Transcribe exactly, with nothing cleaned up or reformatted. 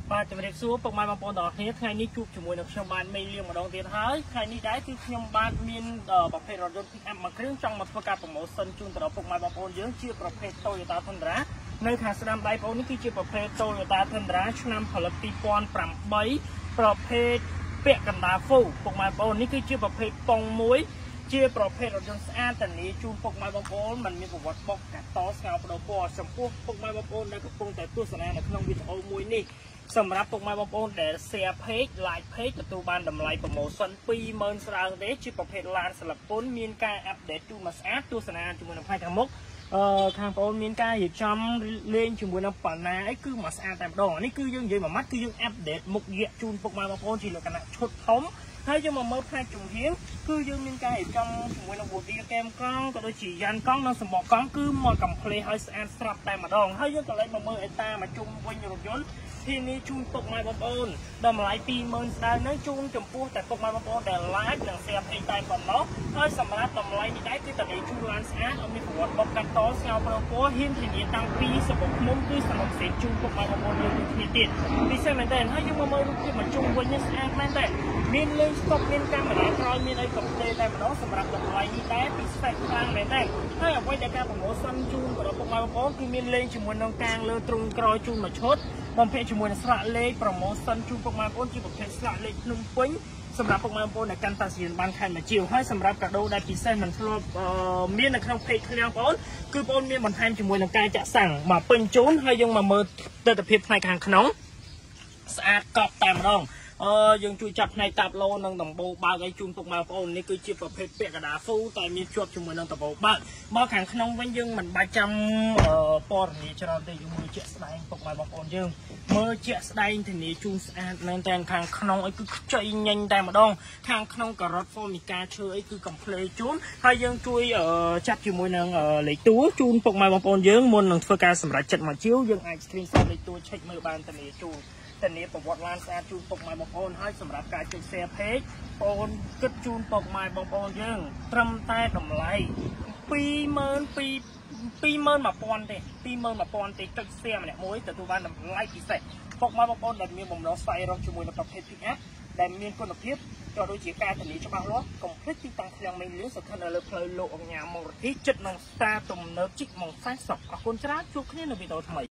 បាទជំរាបសួរពុកម៉ែបងប្អូនទាំងអស់គ្នាថ្ងៃនេះជួបជាមួយនឹងខ្ញុំបានមេលៀងម្ដងទៀតហើយថ្ងៃនេះដែរគឺខ្ញុំបានមានប្រភេទរថយន្ត pick up មួយគ្រឿងចង់មកធ្វើការប្រម៉ូសិនជូនទៅដល់ពុកម៉ែបងប្អូនយើងជាប្រភេទ Toyota Tundra នៅខាងស្ដាំដៃបងប្អូននេះគឺជាប្រភេទ Toyota Tundra ឆ្នាំផលិតពីរពាន់ប្រាំបីប្រភេទពាក់កណ្ដាល Full ពុកម៉ែបងប្អូននេះគឺជាប្រភេទប៉ុងមួយជាប្រភេទរថយន្តស្អាតតានីជូនពុកម៉ែបងប្អូនมันមានប្រវត្តិបុកកាត់តស្ងោបដោពណ៌ចំពោះពុកម៉ែបងប្អូនដែលកំពុងតែទស្សនានៅក្នុងវីដេអូមួយនេះសម្រាប់ពុកម៉ែបងប្អូនដែល share page like page ទទួលបានតម្លៃ promotion ពីរម៉ឺនស្រាងទេជាប្រភេទឡានស្លឹកពុនមានការ update ទូមកស្អាតទស្សនាជាមួយនឹងផ្នែកខាងមុខអឺខាងបងប្អូនមានការរៀបចំលេងជាមួយនឹងបណ្ណាអីគឺមកស្អាតតែម្ដងនេះគឺយើងនិយាយមួយម៉ាត់គឺយើង update មុខយៈជូនពុកម៉ែបងប្អូនជាលក្ខណៈឈុតធំហើយយើងមកមើលផ្នែកជំហានគឺយើងមានការរៀបចំជាមួយនឹង body cam កង់ក៏ដូចជាយ៉ានកង់និងសម្បកកង់គឺមក complete ឲ្យស្អាតស្រាប់តែម្ដងហើយយើងក៏លេចមកមើលអេតាមកជុំវិញរថយន្តទីនេះជូនពុកម៉ែបងប្អូនតម្លៃពីរម៉ឺនស្ដើងនៅជូនចំពោះតែពុកម៉ែបងប្អូនដែល like និង share page តែប៉ុណ្ណោះហើយសម្រាប់តម្លៃនេះដែរគឺតានេះជូនឡានស្អាតអត់មានប្រវត្តិបុកកាត់តស្ងោប្រពណ៌ហ៊ានធានាតាំងពីសបុកមុំគឺសំណុំសេជូនពុកម៉ែបងប្អូនយើងដូចគ្នាទៀតពិសេសមែនតើហើយយើងមកមើលរូបភាពមកជុំវិញនេះស្អាតមែនតើមានលេង stop មានកាមេរ៉ាក្រោយមានអីកំទេតែម្ដងសម្រាប់តម្លៃនេះដែរពិសេសខ្លាំងមែនតើហើយអ្វីដែលការប្រម៉ូសិនជូនដល់ពុកម៉ែបងប្អូនគឺមានលេងជាមួយនឹងកាងលើទ្រុងក្រោយជូនមួយឈុតបំពេញជាមួយនឹងស្លាកលេខ promotion ជូនពុកម៉ែបងប្អូនជាប្រភេទស្លាកលេខភ្នំពេញសម្រាប់ពុកម៉ែបងប្អូនដែលកាន់តាសៀនបានខែមួយជាវហើយសម្រាប់កាដូដែលពិសេសមិនធ្លាប់មាននៅក្នុង page ឃ្លាំងបងប្អូនគឺបងប្អូនមានបន្ថែមជាមួយនឹងការចាក់សាំងមកពេញជូនហើយយើងមកមើលទិដ្ឋភាពផ្នែកខាងក្នុងស្អាតកប់តែម្ដងអឺយើងជួយចាប់ផ្នែកតាប់ឡូនិងដំបូលបើកឲ្យជូនពុកម៉ែបងប្អូននេះគឺជាប្រភេទពាក់កណ្ដាល full តែមានជាប់ជាមួយនឹងដំបូលបើកមកខាងក្នុងវិញយើងមិនបាច់ចាំព័ត៌មានច្រើនទេយើងមើលជាក់ស្ដែងពុកម៉ែបងប្អូនយើងមើលជាក់ស្ដែងធានាជូនស្អាតមែនតែខាងក្នុងអីគឺខ្ចីញញតែម្ដងខាងក្នុងការ៉ុត Formica ឈើអីគឺ complete ជូនហើយយើងជួយចាត់ជាមួយនឹងលេខតួជូនពុកម៉ែបងប្អូនយើងមុននឹងធ្វើការសម្រេចចិត្តមកជាវយើងអាច screenshot លេខតួ check មើលបានធានាជូនធានាប្រវត្តិឡានស្អាតជូនពុកម៉ែបងប្អូនហើយសម្រាប់ការចុច share page បងប្អូនគិតជូនពុកម៉ែបងប្អូនយើងត្រឹមតែតម្លៃពីរម៉ឺនពីរពីរម៉ឺនមួយពាន់ទេពីរម៉ឺនមួយពាន់ទេចុច share ម្នាក់មួយទទួលបានតម្លៃពិសេសពុកម៉ែបងប្អូនដែលមានបំណងស្វែងរកជាមួយនឹងប្រភេទ pick up ដែលមានគុណភាពក៏ដូចជាការធានាច្បាស់លាស់កុំភ្លេចទីតាំងឃ្លាំងមេលឿនស្ថិតនៅលើផ្លូវលោកអង្គញាមរទីចិត្តនឹងស្តារទំនើបជីកមកសាសសុខអរគុណច្រើនជួបគ្នានៅវីដេអូថ្មី